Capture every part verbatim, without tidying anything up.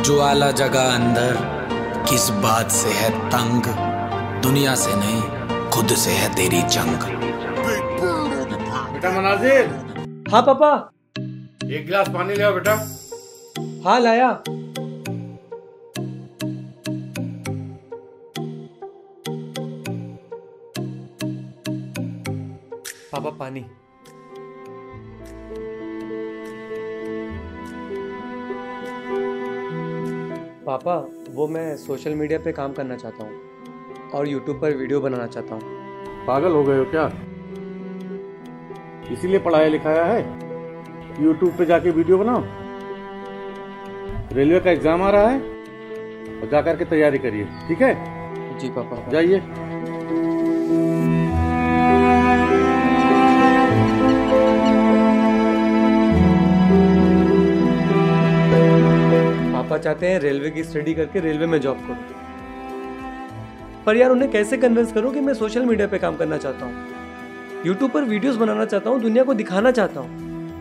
ज्वाला जगह अंदर, किस बात से है तंग, दुनिया से नहीं खुद से है तेरी जंग। बेटा मनाजिर। हाँ पापा। एक गिलास पानी ले आओ बेटा। हाँ लाया। पापा पानी। पापा वो मैं सोशल मीडिया पे काम करना चाहता हूँ और यूट्यूब पर वीडियो बनाना चाहता हूँ। पागल हो गए हो क्या? इसीलिए पढ़ाया लिखाया है यूट्यूब पे जाके वीडियो बनाओ। रेलवे का एग्जाम आ रहा है और जाकर के तैयारी करिए, ठीक है? जी पापा। जाइए। पापा चाहते हैं रेलवे की स्टडी करके रेलवे में जॉब करूं, पर यार उन्हें कैसे कन्विंस करूं कि मैं सोशल मीडिया पे काम करना चाहता हूं, यूट्यूब पर वीडियोस बनाना चाहता हूं, दुनिया को दिखाना चाहता हूं।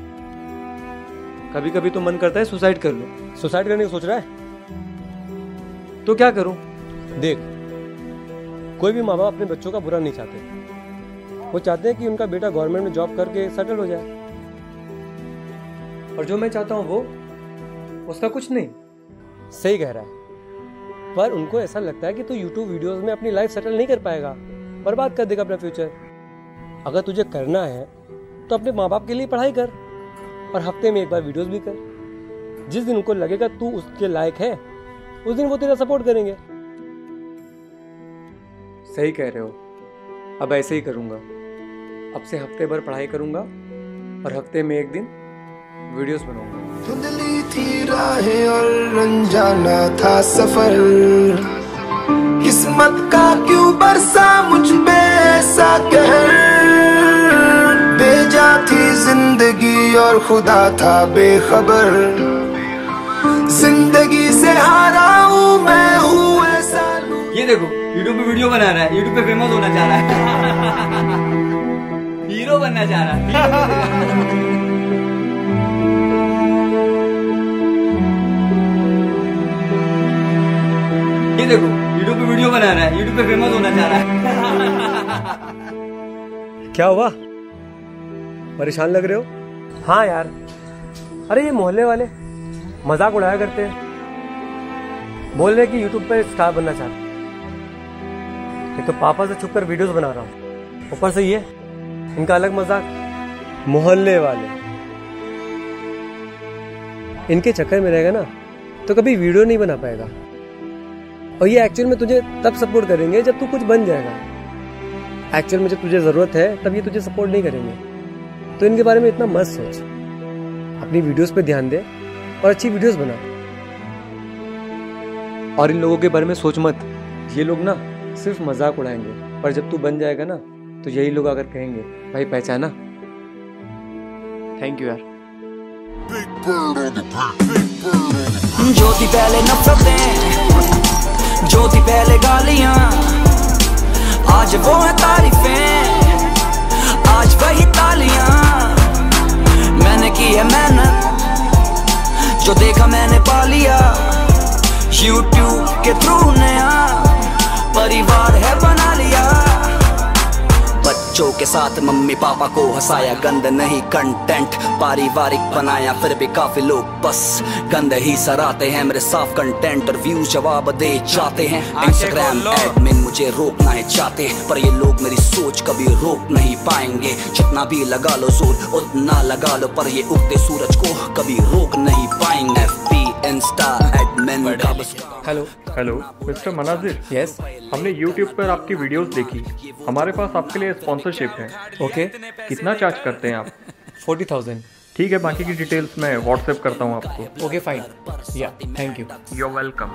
कभी कभी तो मन करता है सुसाइड कर लो। सुसाइड करने की सोच रहा है? तो क्या करूं? देख, कोई भी माँ बाप अपने बच्चों का बुरा नहीं चाहते। वो चाहते हैं कि उनका बेटा गवर्नमेंट में जॉब करके सेटल हो जाए। और जो मैं चाहता हूं वो उसका कुछ नहीं। सही कह रहा है, पर उनको ऐसा लगता है कि तू यूट्यूब वीडियोस में अपनी लाइफ सेटल नहीं कर पाएगा, बर्बाद कर देगा अपना फ्यूचर। अगर तुझे करना है तो अपने माँ बाप के लिए पढ़ाई कर और हफ्ते में एक बार वीडियोस भी कर। जिस दिन उनको लगेगा तू उसके लायक है, उस दिन वो तेरा सपोर्ट करेंगे। सही कह रहे हो, अब ऐसे ही करूंगा। अब से हफ्ते भर पढ़ाई करूंगा और हफ्ते में एक दिन वीडियोस बनाऊंगा। धुंधली थी राहें और अनजाना था सफर, किस्मत का क्यों बरसा मुझ पे ऐसा कहर। बेजा थी जिंदगी और खुदा था बेखबर, जिंदगी से हारा हूँ मैं हूँ ऐसा। ये देखो यूट्यूब पे वीडियो बना रहा है, यूट्यूब पे फेमस होना चाह रहा है, हीरो बनना चाह रहा है। ये देखो यूट्यूब पे वीडियो बना रहा है, यूट्यूब पे फेमस होना चाह रहा है। क्या हुआ? परेशान लग रहे हो? हाँ यार, अरे ये मोहल्ले वाले मजाक उड़ाया करते हैं, बोल रहे कि यूट्यूब पर स्टार बनना चाहते हैं। एक तो पापा से छुपकर वीडियोस बना रहा हूँ, ऊपर से ये इनका अलग मजाक। मोहल्ले वाले इनके चक्कर में रहेगा ना तो कभी वीडियो नहीं बना पाएगा, और ये एक्चुअल में तुझे तब सपोर्ट करेंगे जब तू कुछ बन जाएगा। एक्चुअल में जब तुझे जरूरत है तब ये तुझे सपोर्ट नहीं करेंगे। तो इनके बारे में इतना मत सोच, अपनी वीडियोस पे ध्यान दे और अच्छी वीडियोस बना। और इन लोगों के बारे में सोच मत, ये लोग ना सिर्फ मजाक उड़ाएंगे, पर जब तू बन जाएगा ना तो यही लोग आकर कहेंगे भाई पहचाना। थैंक यू यार। जो थी पहले नफरतें, जो थी पहले गालियां, आज वो है तारीफें, आज वही तालियां। मैंने की है मेहनत, जो देखा मैंने पा लिया। यूट्यूब के थ्रू नया परिवार है बना लिया। बच्चों के साथ मम्मी पापा को हंसाया, गंद नहीं कंटेंट पारिवारिक बनाया। फिर भी काफी लोग बस गंद ही सराते हैं मेरे साफ कंटेंट, और व्यू जवाब दे जाते हैं। इंस्टाग्राम एडमिन मुझे रोकना है चाहते हैं, पर ये लोग मेरी सोच कभी रोक नहीं पाएंगे। जितना भी लगा लो जोर उतना लगा लो, पर ये उगते सूरज को कभी रोक नहीं पाएंगे। Insta admin. Hello hello mister Manazir. Yes. हमने यूट्यूब पर आपकी वीडियोस देखी, हमारे पास आपके लिए स्पॉन्सरशिप है। ओके। कितना चार्ज करते हैं आप? Forty thousand. ठीक है, बाकी की डिटेल्स मैं व्हाट्सएप करता हूँ आपको। ओके फाइन, या thank you. You are welcome.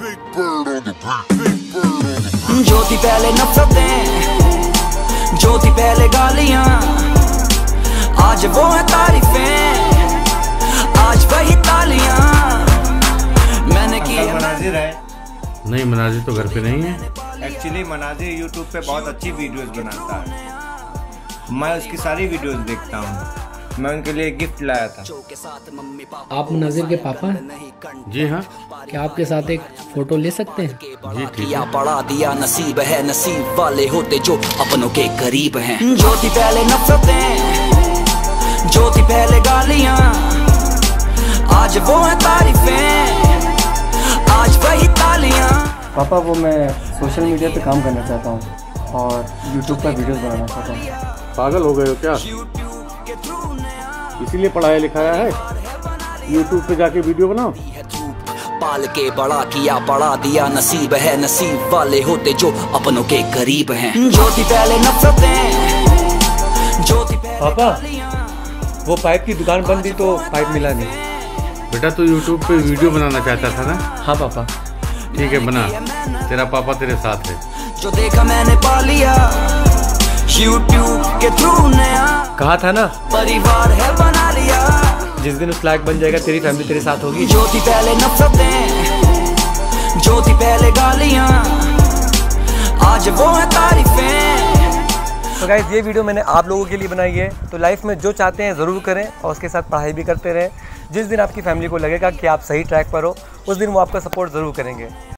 जो थी पहले नफरतें, जो थी पहले गालियां, आज वो है तारीफें, आज वही तालियां। मैंने की है। मनाजिर है? नहीं, मनाजिर तो घर पे नहीं है। एक्चुअली मनाजिर यूट्यूब पे बहुत अच्छी वीडियोस बनाता है, मैं उसकी सारी वीडियोस देखता हूँ। मैं उनके लिए गिफ्ट लाया था। आप मुनाजिर के पापा हैं? जी हाँ। क्या आपके साथ एक फोटो ले सकते हैं? जी ठीक है। पढ़ा दिया नसीब है, नसीब वाले होते जो अपनों के करीब हैं। जो थी पहले नफरतें, जो थी पहले गालियां, आज वो है तारीफें, आज वही तालियां। पापा वो मैं सोशल मीडिया पे काम करना चाहता हूँ और यूट्यूब पर वीडियोस बनाना चाहता हूँ। पागल हो गए हो क्या? इसीलिए पढ़ाया लिखाया है यूट्यूब पे जाके वीडियो बनाओ। पाल के बड़ा किया, पढ़ा दिया नसीब है, नसीब वाले होते जो अपनों के करीब हैं। जो थी पहले नफरतें, जो थी पहले पापा वो पाइप की दुकान बंद थी तो पाइप मिला नहीं। बेटा तू यूट्यूब पे वीडियो बनाना चाहता था ना? हाँ पापा। ठीक है बना, तेरा पापा तेरे साथ है। जो देखा मैंने पा लिया यूट्यूब के थ्रू, नया कहा था ना परिवार है बना लिया। जिस दिन उस लायक बन जाएगा तेरी फैमिली तेरे साथ होगी। जो थी पहले नफरतें, जो थी पहले गालियां, आज वो है तारीफें। तो गाइस ये वीडियो मैंने आप लोगों के लिए बनाई है। तो लाइफ में जो चाहते हैं ज़रूर करें और उसके साथ पढ़ाई भी करते रहें। जिस दिन आपकी फैमिली को लगेगा कि आप सही ट्रैक पर हो, उस दिन वो आपका सपोर्ट ज़रूर करेंगे।